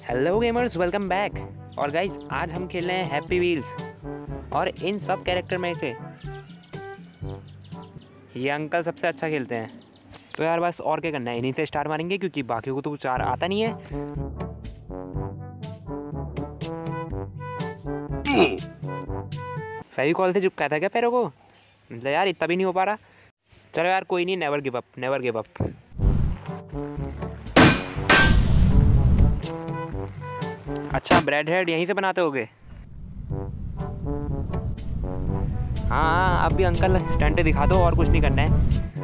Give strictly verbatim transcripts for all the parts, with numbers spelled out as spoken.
Hello gamers, welcome back. और guys आज हम खेल रहे हैं हैप्पी व्हील्स। और इन सब कैरेक्टर में से ये अंकल सबसे अच्छा खेलते हैं। तो यार बस और क्या करना है, इन्हीं से स्टार मारेंगे क्योंकि बाकियों को तो कुछ चार आता नहीं है। फेविकॉल से चिपकाया था क्या पैरों को? मतलब यार इतना भी नहीं हो पा रहा। चलो यार कोई नहीं, never give up, never give up. अच्छा, ब्रेड हेड यहीं से बनाते होगे? हाँ हाँ, अब भी अंकल स्टंट दिखा दो, और कुछ नहीं करना है।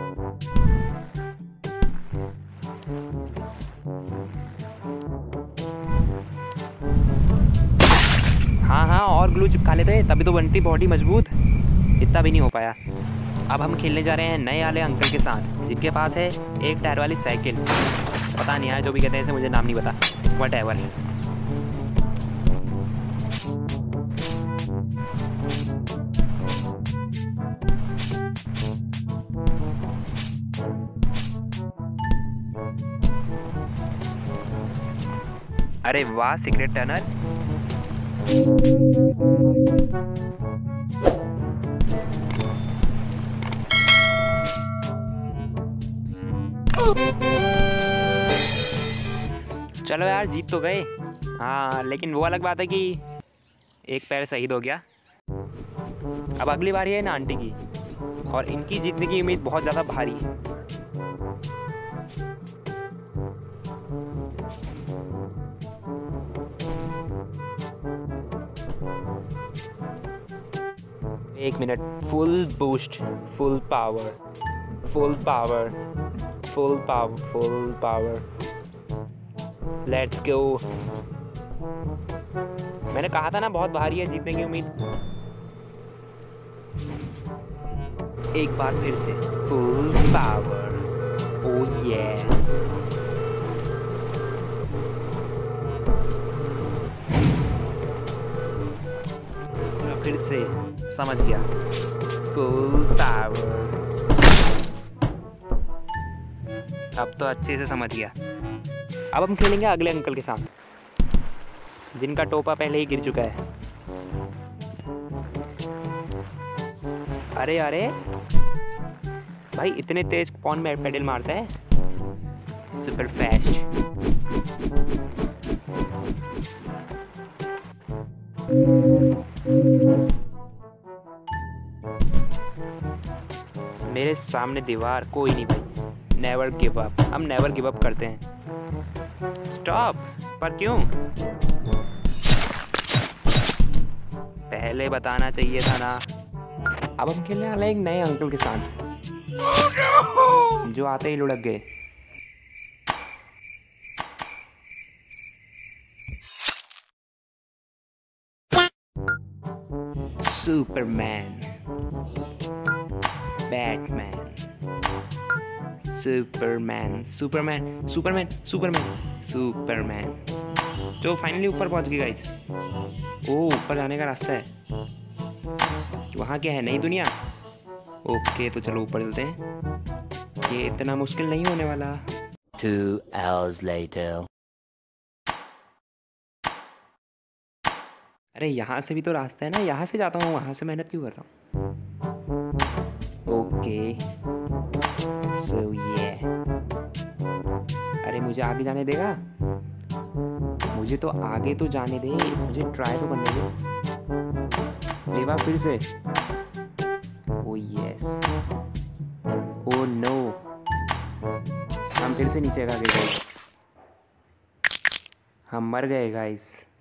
हाँ हाँ, और ग्लू चिपका लेते तभी तो बनती बॉडी मजबूत। इतना भी नहीं हो पाया। अब हम खेलने जा रहे हैं नए वाले अंकल के साथ, जिनके पास है एक टायर वाली साइकिल। पता नहीं यार, जो भी कहते हैं इसे, मुझे नाम नहीं पता। Whatever. अरे वाह, सीक्रेट टनल। चलो यार, जीत तो गए। हाँ, लेकिन वो अलग बात है कि एक पैर शहीद हो गया। अब अगली बारी है ना आंटी की, और इनकी जीतने की उम्मीद बहुत ज़्यादा भारी है। एक minute, full boost, full power, full power, full power, full power. Let's go. मैंने कहा था ना बहुत भारी है, जीतने की उम्मीद। एक बार फिर से फुल पावर। ओह ये फिर से समझ गया, फुल पावर। अब तो अच्छे से समझ गया। अब हम खेलेंगे अगले अंकल के साथ, जिनका टोपा पहले ही गिर चुका है। अरे अरे भाई, इतने तेज कौन में पेडल मारता है? Super fast. मेरे सामने दीवार, कोई नहीं भाई। नेवर गिव अप, हम नेवर गिव अप करते हैं। स्टॉप, पर क्यों? पहले बताना चाहिए था ना। अब हम खेलने वाले एक नए अंकल के साथ, जो आते ही लुढ़क गए। Superman, batman, superman, superman, superman, superman, superman. जो फाइनली ऊपर पहुंच गए गाइस। ओ, ऊपर जाने का रास्ता है। वहाँ क्या है, नई दुनिया? ओके, तो चलो ऊपर चलते हैं। ये इतना मुश्किल नहीं होने वाला। Two hours later. अरे यहाँ से भी तो रास्ता है ना, यहाँ से जाता हूँ, वहाँ से मेहनत क्यों कर रहा हूँ? ओके, सो ये। अरे मुझे आगे जाने देगा? मुझे तो आगे तो जाने दे, मुझे ट्राई तो करने दे। लेवा फिर से। ओ यस, ओ नो, हम फिर से नीचे आ गए गाइस। हम मर गए गाइस।